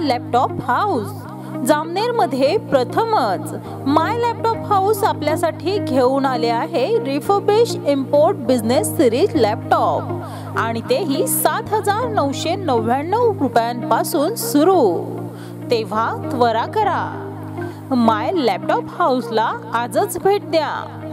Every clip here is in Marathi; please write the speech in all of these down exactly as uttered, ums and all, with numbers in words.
लॅपटॉप हाऊस जामनेरमध्ये प्रथमच माय लॅपटॉप हाऊस आपल्यासाठी घेऊन आले आहे refurbish import business series laptop आणि तेही सात हजार नऊशे नव्याण्णव रुपयांपासून सुरू। तेव्हा त्वरा करा, माय लॅपटॉप हाऊसला आजच भेट द्या।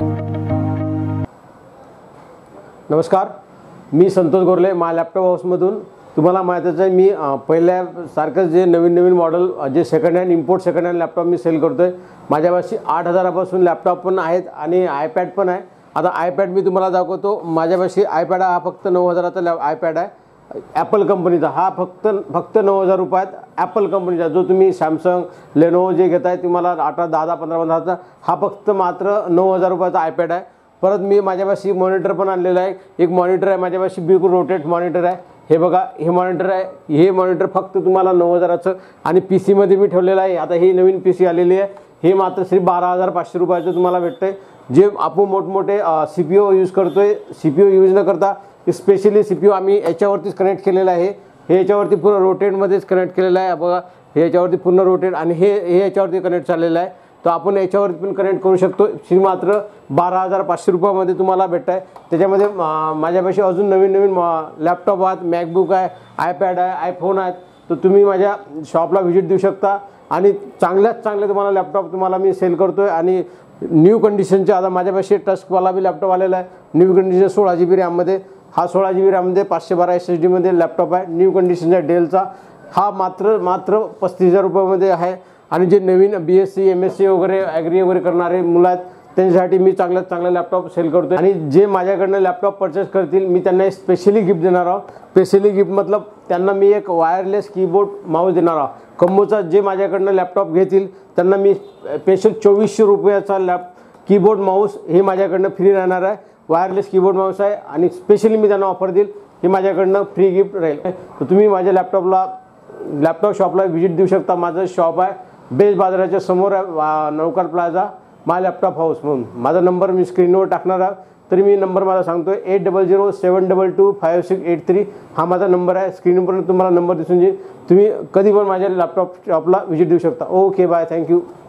नमस्कार, मी संतोष गोरले माय लॅपटॉप हाऊसमधून। तुम्हाला माहितीच आहे मी पहिल्यासारखंच जे नवीन नवीन मॉडेल जे second hand import second hand laptop मी सेल करतोय। माझ्यापाशी आठ हजारापासून लॅपटॉप पण आहेत आणि आयपॅड पण आहे। आता आयपॅड मी तुम्हाला दाखवतो। माझ्यापाशी आयपॅड हा फक्त नऊ हजाराचा आयपॅड आहे, ॲपल कंपनीचा। हा फक्त फक्त नऊ हजार रुपयात ॲपल कंपनीचा। जो तुम्ही सॅमसंग लेनोवो जे घेताय तुम्हाला अठरा दहा दहा पंधरा पंधराचा, हा फक्त मात्र नऊ हजार रुपयाचा आयपॅड आहे। परत मी माझ्यापाशी मॉनिटर पण आणलेला आहे। एक मॉनिटर आहे माझ्यापाशी, बिलकुल रोटेट मॉनिटर आहे। हे बघा, हे मॉनिटर आहे। हे मॉनिटर फक्त तुम्हाला नऊ हजाराचं आणि पी सीमध्ये मी ठेवलेलं आहे। आता ही नवीन पी सी आलेली आहे, हे मात्र श्री बारा हजार पाचशे रुपयाचं तुम्हाला भेटतंय। जे आपण मोठमोठे सी पी ओ यूज करतोय, सी पी ओ यूज न करता स्पेशली सी पी ओ आम्ही याच्यावरतीच कनेक्ट केलेलं आहे। हे याच्यावरती पूर्ण रोटेटमध्येच कनेक्ट केलेलं आहे। बघा, हे याच्यावरती पूर्ण रोटेट आणि हे हे याच्यावरती कनेक्ट झालेलं आहे। तो आपण याच्यावरती पण कनेक्ट करू शकतो। श्री मात्र बारा हजार पाचशे रुपयामध्ये तुम्हाला भेटत आहे। त्याच्यामध्ये माझ्यापाशी अजून नवीन नवीन लॅपटॉप आहेत, मॅकबुक आहे, आयपॅड आहे, आयफोन आहेत। तर तुम्ही माझ्या शॉपला व्हिजिट देऊ शकता आणि चांगल्यात चांगले तुम्हाला लॅपटॉप तुम्हाला मी सेल करतोय आणि न्यू कंडिशनचे। आता माझ्यापाशी टचवाला बी लॅपटॉप आलेला आहे, न्यू कंडिशन सोळा जी बी रॅममध्ये। हा सोळा जी बी रॅममध्ये पाचशे बारा एस एस डीमध्ये लॅपटॉप आहे, न्यू कंडिशनचा डेलचा। हा मात्र मात्र पस्तीस हजार रुपयामध्ये आहे। आणि जे नवीन B S C M S C वगैरे ॲग्री वगैरे करणारे मुलं आहेत त्यांच्यासाठी मी चांगल्यात चांगले लॅपटॉप सेल करतो। आणि जे माझ्याकडनं लॅपटॉप परचेस करतील मी त्यांना स्पेशली गिफ्ट देणार आहोत। स्पेशली गिफ्ट मतलब त्यांना मी एक वायरलेस कीबोर्ड माऊस देणार आहोत। कम्बोचा जे माझ्याकडनं लॅपटॉप घेतील त्यांना मी स्पेशल चोवीसशे रुपयाचा लॅप कीबोर्ड माऊस हे माझ्याकडनं फ्री राहणार आहे। वायरलेस कीबोर्ड माऊस आहे आणि स्पेशली मी त्यांना ऑफर देईल, हे माझ्याकडनं फ्री गिफ्ट राहील। तर तुम्ही माझ्या लॅपटॉपला लॅपटॉप शॉपला व्हिजिट देऊ शकता। माझं शॉप आहे बेस्ट बाजाराच्या समोर आहे, नौकर प्लाझा, माय लॅपटॉप हाऊस म्हणून। माझा नंबर मी स्क्रीनवर टाकणार आहे, तरी मी नंबर माझा सांगतोय eight double zero seven double two five six eight three. हा माझा नंबर आहे, स्क्रीनवर तुम्हाला नंबर दिसून येईल। तुम्ही कधी पण माझ्या लॅपटॉप शॉपला व्हिजिट देऊ शकता। Okay, bye, thank you.